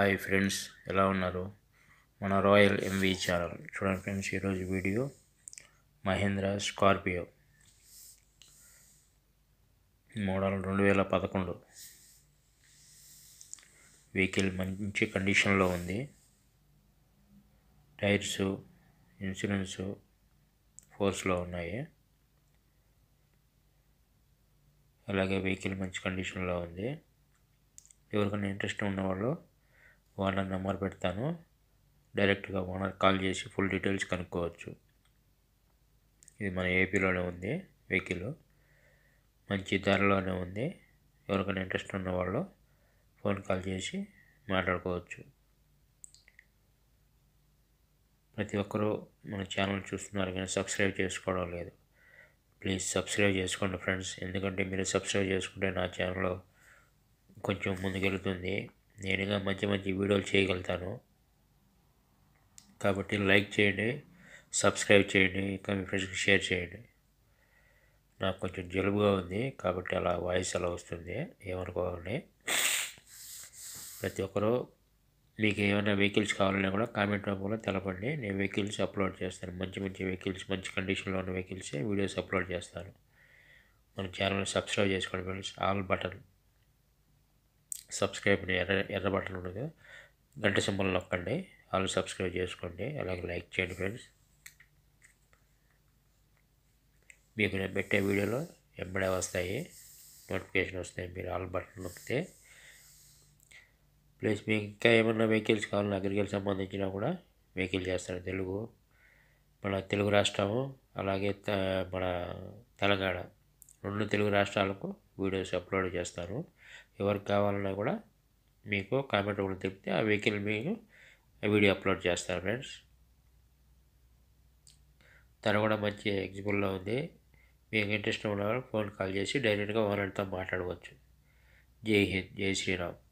Hi friends, ఎలా ఉన్నారు? మన రాయల్ ఎంవీ ఛానల్ చూడండి ఫ్రెండ్స్. ఈరోజు video Mahindra Scorpio model 2011 vehicle మంచి కండిషన్లో ఉంది. టైర్స్, ఇన్సూరెన్స్ ఫోర్స్లో ఉన్నాయి. అలాగే వెహికల్ మంచి కండిషన్లో ఉంది. ఎవరికైనా ఇంట్రెస్ట్ ఉన్నవాళ్ళు ఓనర్ నెంబర్ పెడతాను, డైరెక్ట్గా ఓనర్ కాల్ చేసి ఫుల్ డీటెయిల్స్ కనుక్కోవచ్చు. ఇది మన ఏపీలోనే ఉంది. వెహికల్ మంచి ధరలోనే ఉంది. ఎవరికైనా ఇంట్రెస్ట్ ఉన్నవాళ్ళు ఫోన్ కాల్ చేసి మాట్లాడుకోవచ్చు. ప్రతి ఒక్కరూ మన ఛానల్ చూస్తున్నారు కానీ సబ్స్క్రైబ్ చేసుకోవడం లేదు. ప్లీజ్ సబ్స్క్రైబ్ చేసుకోండి ఫ్రెండ్స్. ఎందుకంటే మీరు సబ్స్క్రైబ్ చేసుకుంటే నా ఛానల్ కొంచెం ముందుకెళ్తుంది. నేనుగా మంచి వీడియోలు చేయగలుగుతాను. కాబట్టి లైక్ చేయండి, సబ్స్క్రైబ్ చేయండి, ఇంకా మీ ఫ్రెండ్స్కి షేర్ చేయండి. నాకు కొంచెం జలుబుగా ఉంది కాబట్టి అలా వాయిస్ అలా వస్తుంది, ఏమనుకోవాలి. ప్రతి ఒక్కరూ మీకు ఏమైనా వెహికల్స్ కావాలన్నా కూడా కామెంట్ రూపంలో తెలపండి. నేను వెహికల్స్ అప్లోడ్ చేస్తాను. మంచి వెహికల్స్, మంచి కండిషన్లో ఉన్న వెహికల్సే వీడియోస్ అప్లోడ్ చేస్తాను. మన ఛానల్ని సబ్స్క్రైబ్ చేసుకోండి ఫ్రెండ్స్. ఆల్ బటన్ సబ్స్క్రైబ్ ఎర్ర బటన్ ఉండదు, గంట సింబల్ నొక్కండి. ఆల్ సబ్స్క్రైబ్ చేసుకోండి, అలాగే లైక్ చేయండి ఫ్రెండ్స్. మీకు నేను పెట్టే వీడియోలో వెంబడే వస్తాయి, నోటిఫికేషన్ వస్తాయి. మీరు ఆల్ బటన్ నొక్కితే ప్లస్ మీకు ఇంకా ఏమన్నా వెహికల్స్ కావాలన్నా అగ్రికల్చర్ సంబంధించినా కూడా వెహికల్ చేస్తాను. మన తెలుగు రాష్ట్రము అలాగే మన తెలంగాణ 2 తెలుగు రాష్ట్రాలకు వీడియోస్ అప్లోడ్ చేస్తాను. ఎవరికి కావాలన్నా కూడా మీకు కామెంట్ రూపంలో చెప్తే ఆ వెహికల్ మీకు వీడియో అప్లోడ్ చేస్తాను ఫ్రెండ్స్. తను కూడా మంచి ఎగ్జిబుల్లో ఉంది. మీకు ఇంట్రెస్ట్ ఉన్నవాళ్ళు ఫోన్ కాల్ చేసి డైరెక్ట్గా ఓనర్తో మాట్లాడవచ్చు. జై హింద్, జై శ్రీరామ్.